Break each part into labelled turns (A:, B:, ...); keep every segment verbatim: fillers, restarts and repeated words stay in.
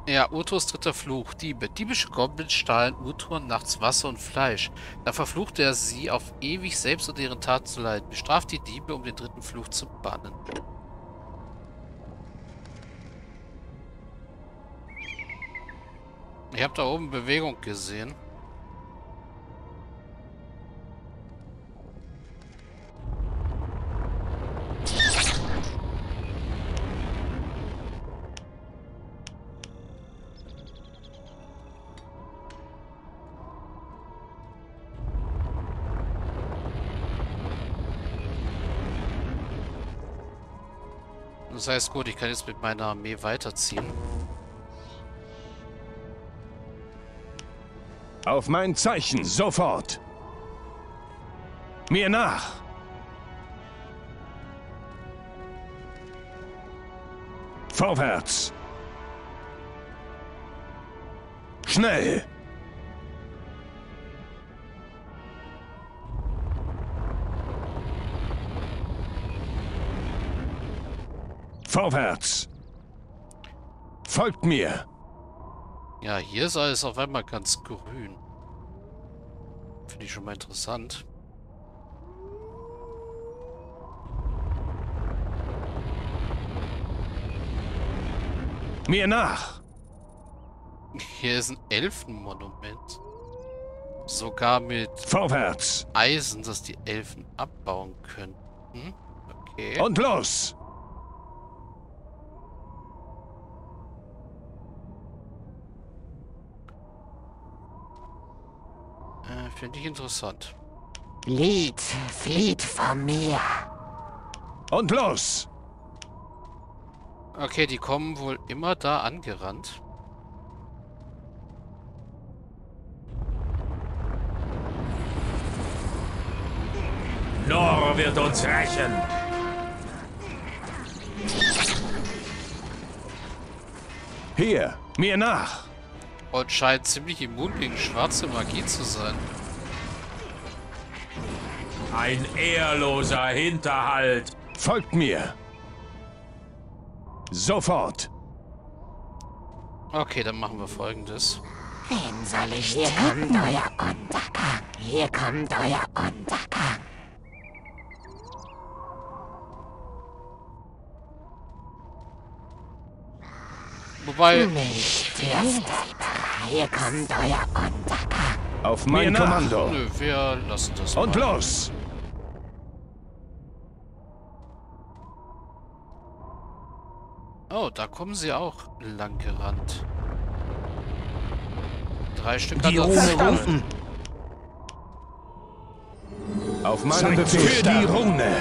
A: Ja, Urtos dritter Fluch. Diebe. Diebische Goblins stahlen Urton nachts Wasser und Fleisch. Dann verfluchte er sie auf ewig, selbst unter ihren Taten zu leiden. Bestraft die Diebe, um den dritten Fluch zu bannen. Ich habe da oben Bewegung gesehen. Das heißt, gut, ich kann jetzt mit meiner Armee weiterziehen.
B: Auf mein Zeichen, sofort! Mir nach! Vorwärts! Schnell! Vorwärts! Folgt mir!
A: Ja, hier ist alles auf einmal ganz grün. Finde ich schon mal interessant.
B: Mir nach!
A: Hier ist ein Elfenmonument. Sogar mit
B: Vorwärts!
A: Eisen, dass die Elfen abbauen könnten. Okay.
B: Und los!
A: Äh, Finde ich interessant.
C: Flieht, flieht von mir.
B: Und los!
A: Okay, die kommen wohl immer da angerannt.
D: Nor wird uns rächen.
B: Hier, mir nach!
A: Und scheint ziemlich immun gegen schwarze Magie zu sein.
D: Ein ehrloser Hinterhalt.
B: Folgt mir! Sofort!
A: Okay, dann machen wir Folgendes.
C: Wen soll ich Hier kommt euer Untergang. Hier kommt euer Untergang.
A: Wobei,
C: Nicht dürft. Hier kommt euer Untergang.
B: Auf mein Kommando!
A: nö, wir lassen das
B: Und
A: mal.
B: los!
A: Oh, da kommen sie auch lang gerannt. Drei Stück
E: Die
A: an
E: Rune
A: der Zahl.
E: rufen.
B: Auf meinen
E: Zeit
B: Befehl
E: zu
B: für die
E: sterben.
B: Rune!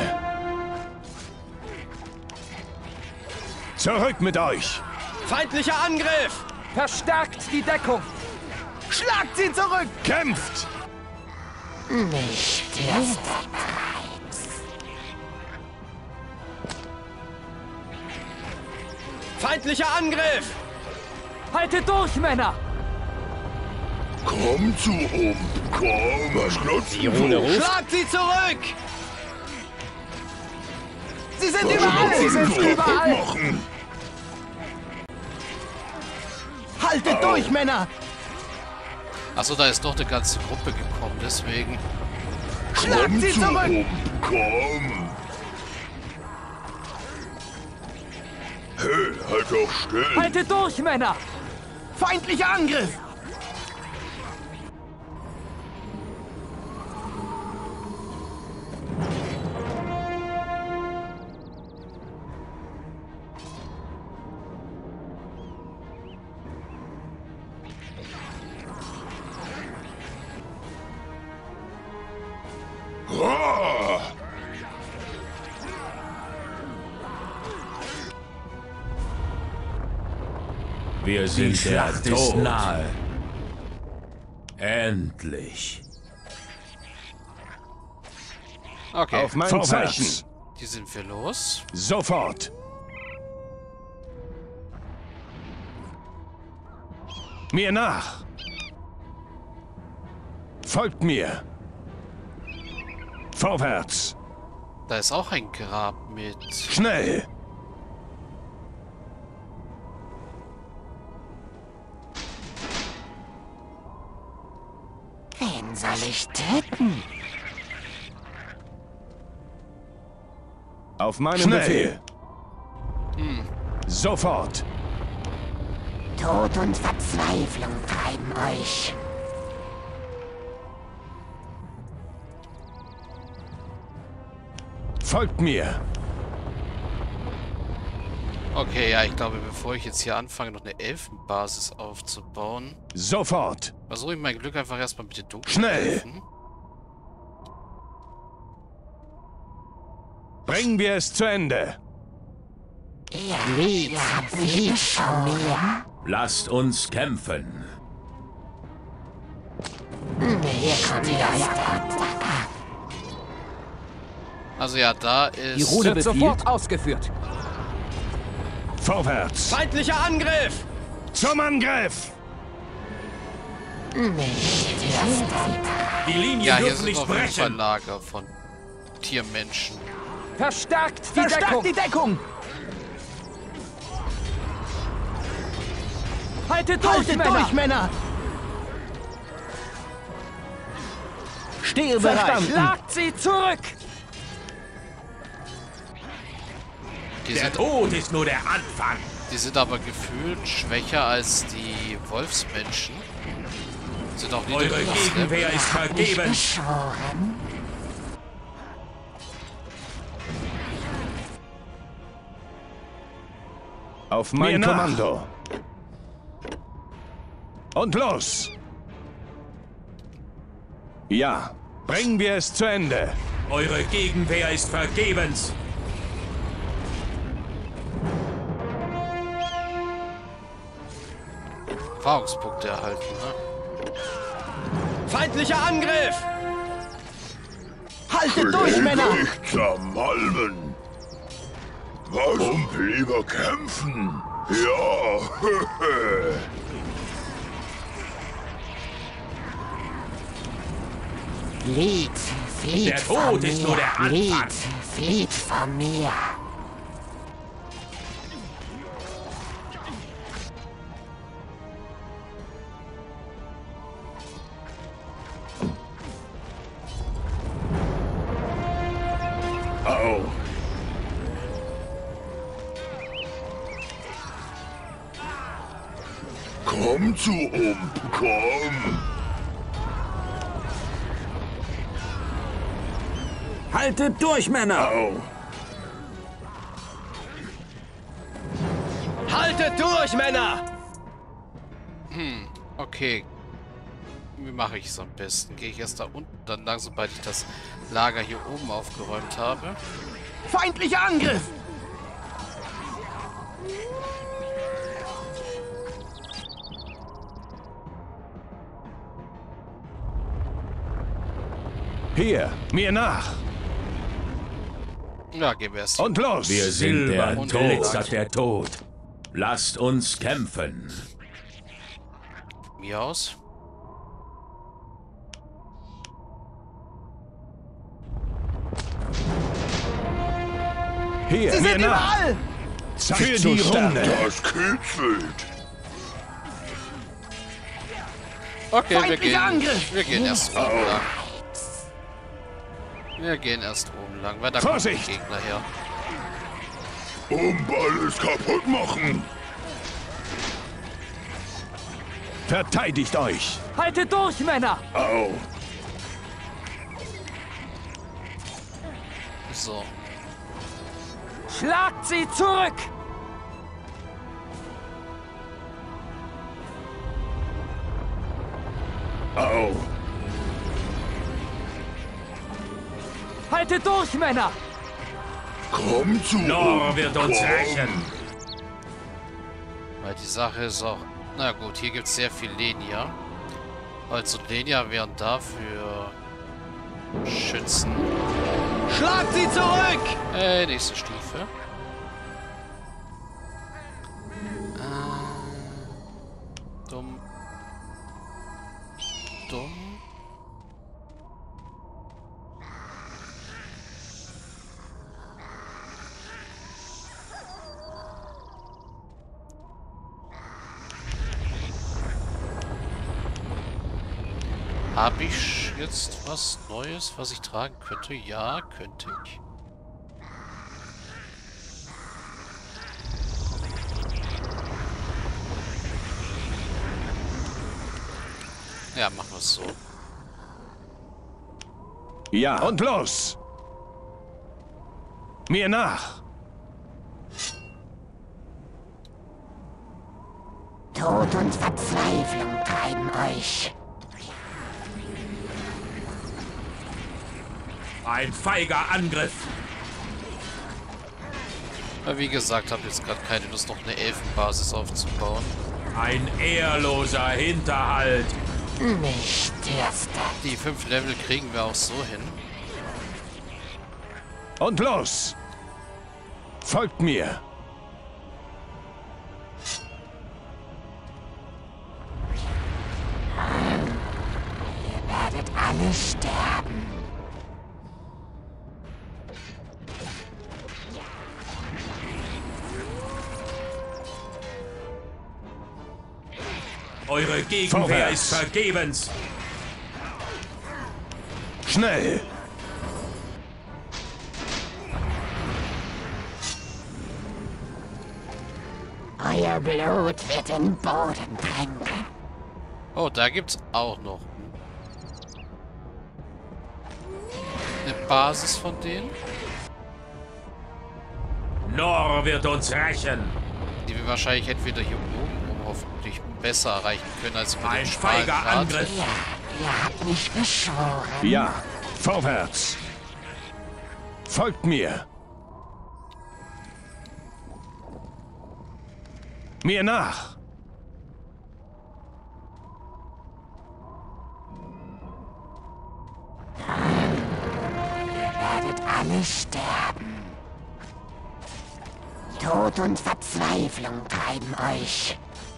B: Zurück mit euch!
E: Feindlicher Angriff! Verstärkt die Deckung! Schlagt sie zurück!
B: Kämpft!
C: Nicht dürft.
E: Feindlicher Angriff! Haltet durch, Männer!
F: Komm zu um. Komm, was glotzt
E: Die Rune ruft. Schlagt sie zurück! Sie sind überall! Sie sind überall!
F: Machen.
E: Haltet durch, Männer!
A: Achso, da ist doch eine ganze Gruppe gekommen, deswegen.
E: Schlagt
F: Komm
E: sie
F: zu
E: zurück!
F: um. Komm. Hey, halt doch still.
E: Haltet durch, Männer! Feindlicher Angriff!
F: Ah.
D: Wir sind
G: Die Schlacht
D: der
G: ist
D: Tod.
G: nahe.
D: Endlich.
A: Okay,
B: Auf mein Vorwärts. Zeichen!
A: die sind wir los.
B: Sofort! Mir nach! Folgt mir! Vorwärts!
A: Da ist auch ein Grab mit...
B: Schnell!
C: Wen soll ich töten?
B: Auf meinen
G: Schnell.
B: Befehl. Sofort.
C: Tod und Verzweiflung treiben euch.
B: Folgt mir.
A: Okay, ja, ich glaube, bevor ich jetzt hier anfange, noch eine Elfenbasis aufzubauen,
B: Sofort.
A: versuche ich mein Glück einfach erstmal mit den dunklen
B: Schnell.
A: Elfen.
B: Bringen wir es zu Ende.
C: Ihr, ihr habt viel von mir.
D: Lasst uns kämpfen.
C: Hier kommt euer Untergang.
A: Also ja, da
E: Die
A: ist...
E: Route wird sofort ausgeführt.
B: Vorwärts.
E: Feindlicher Angriff!
B: Zum Angriff.
C: Nicht erst
D: Die Linien
A: Ja, hier
D: dürfen
A: sind
D: nicht
A: auf jeden Fall
D: brechen.
A: Lager von Tiermenschen.
E: Verstärkt die Verstärkt Deckung! die Deckung! Haltet durch, Haltet Männer! durch, Männer! Stehe bereit! Schlagt sie zurück!
A: Die
D: Der
A: sind,
D: Tod ist nur der Anfang.
A: die sind aber gefühlt schwächer als die Wolfsmenschen. Sind auch
D: Eure
A: niedrigeres Level.
D: Gegenwehr ist vergebens.
C: beschworen.
B: Auf
G: Mir
B: mein
G: nach.
B: Kommando. Und los. Ja. Bringen wir es zu Ende.
D: Eure Gegenwehr ist vergebens.
A: Erfahrungspunkte erhalten, ne?
E: Feindlicher Angriff! Haltet durch, Männer!
F: Nicht zermalmen. Warum lieber kämpfen? Ja.
C: Flieht, flieht
D: Der
C: von
D: Tod
C: mir.
D: ist nur der Anfang.
C: Flieht, flieht von mir.
B: Au.
F: Komm zu Ump, komm.
E: Haltet durch, Männer!
B: Au.
E: Haltet durch, Männer!
A: Okay. Wie mache ich es am besten? Gehe ich erst da unten dann lang, sobald ich das Lager hier oben aufgeräumt habe?
E: Feindlicher Angriff!
B: Hier. Mir nach.
A: Ja, gehen wir erst.
B: Und los.
D: Wir sind der
A: und
D: Tod.
A: glitzert
D: der Tod. Lasst uns kämpfen.
A: Von mir aus.
B: Hier.
E: Sie
B: mir
E: sind
B: nach.
E: überall!
B: Zeit
G: Für
B: zu
G: die
B: sterben.
G: Runde.
F: Das kitzelt.
A: Okay, wir
E: Feindlicher
A: gehen,
E: Angriff!
A: wir gehen erst oben lang. Wir gehen erst oben lang, weil da kommen die
B: Vorsicht!
A: Gegner her.
F: Und alles kaputt machen.
B: Verteidigt euch.
E: Haltet durch, Männer!
B: Au.
A: So.
E: Schlagt sie zurück!
B: Au.
E: Haltet durch, Männer!
F: Komm zu
D: Nor
F: Ump,
D: wird uns
F: komm.
D: rächen.
A: Weil die Sache ist auch... Na gut, hier gibt es sehr viel Lenia. Holz und Lenia wären dafür Schützen.
E: Schlagt sie zurück!
A: Äh, nächste Stufe. Äh, dumm. Dumm. Habe ich jetzt was Neues, was ich tragen könnte? Ja, könnte ich. Ja, machen wir es so.
B: Ja. Und los! Mir nach!
C: Tod und Verzweiflung treiben euch.
D: Ein feiger Angriff.
A: Aber wie gesagt, habe jetzt gerade keine Lust, noch eine Elfenbasis aufzubauen.
D: Ein ehrloser Hinterhalt.
C: Nicht erste.
A: Die fünf Level kriegen wir auch so hin.
B: Und los! Folgt mir!
C: Ihr werdet alle sterben.
D: Eure Gegenwehr
B: Vorwärts.
D: ist vergebens.
B: Schnell!
C: Euer Blut wird den Boden tränken.
A: Oh, da gibt's auch noch eine Basis von denen,
D: Nor wird uns rächen.
A: die wir wahrscheinlich entweder hier oben um hoffentlich besser erreichen können als mit dem
D: Ein
A: schmalen
D: feiger
A: Grat.
D: Angriff.
C: Ja, ihr habt mich beschworen.
B: Ja, vorwärts! Folgt mir! Mir nach!
C: Ihr werdet alle sterben. Tod und Verzweiflung treiben euch.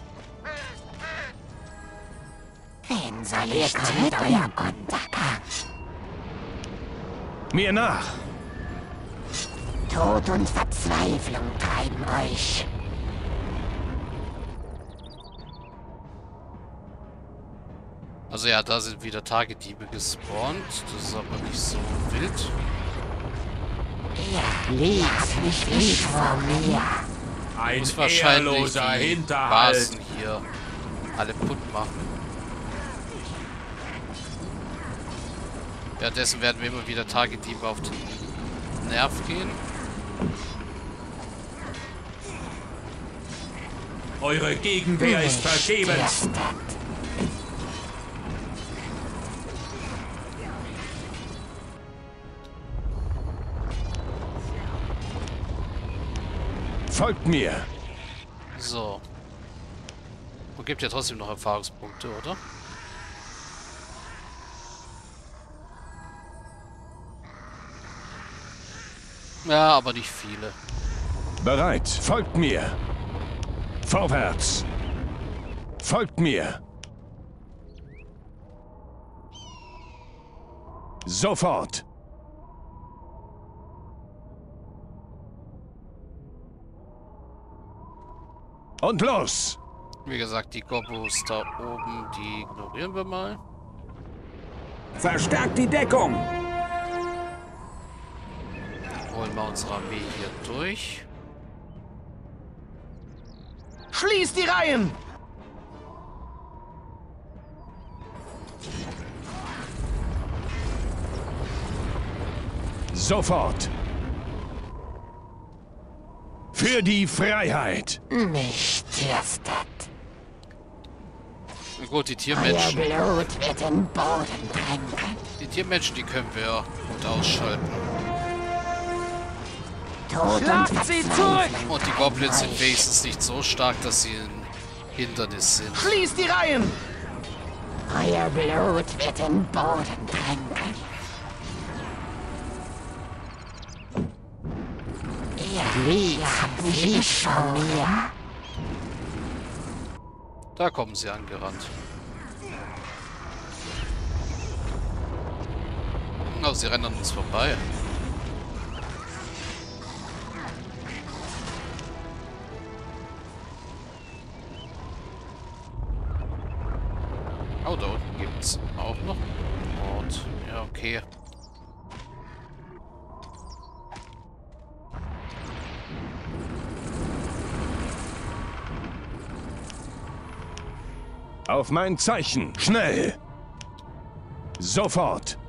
C: Wen soll ich töten? Euer Untergang.
B: Mir nach!
C: Tod und Verzweiflung treiben euch.
A: Also ja, da sind wieder Tagediebe gespawnt. Das ist aber nicht so wild.
C: Ihr liegt nicht nicht vor mir.
A: Ich
D: Ein
A: muss wahrscheinlich
D: ehrloser
A: die
D: Hinterhalt.
A: Basen hier alle putt machen. Währenddessen werden wir immer wieder Tagediebe auf den Nerv gehen.
D: Eure Gegenwehr ist
C: Nicht
D: vergebens.
C: erst.
B: Folgt mir!
A: So. Und gibt ja trotzdem noch Erfahrungspunkte, oder? Ja, aber nicht viele.
B: Bereit! Folgt mir! Vorwärts! Folgt mir! Sofort! Und los!
A: Wie gesagt, die Gobos da oben, die ignorieren wir mal.
E: Verstärkt die Deckung!
A: Holen wir unsere Armee hier durch.
E: Schließt die Reihen!
B: Sofort! Für die Freiheit!
C: Nicht erst.
A: Na gut, die
C: Euer
A: Tiermenschen.
C: Blut wird den Boden tränken.
A: Die Tiermenschen, die können wir gut ausschalten.
C: Tod und
E: Schlagt sie
C: Verzweiflung
A: Und die
C: treiben
A: Goblins sind
C: euch.
A: wenigstens nicht so stark, dass sie ein Hindernis sind.
E: Schließt die Reihen!
C: Euer Blut wird den Boden tränken. Ihr liegt nicht vor mir.
A: Da kommen sie angerannt. Oh, sie rennen an uns vorbei. Oh, da unten gibt es auch auch noch ein Ort. Ja, okay.
B: Auf mein Zeichen. Schnell. Sofort.